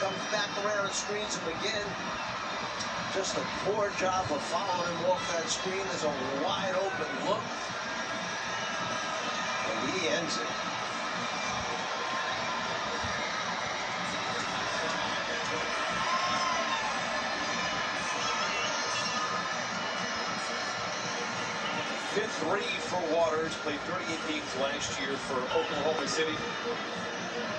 comes back around and screens him again. Just a poor job of following him off that screen. There's a wide open look. And he ends it. Fifth three for Waters. Played 38 games last year for Oklahoma City.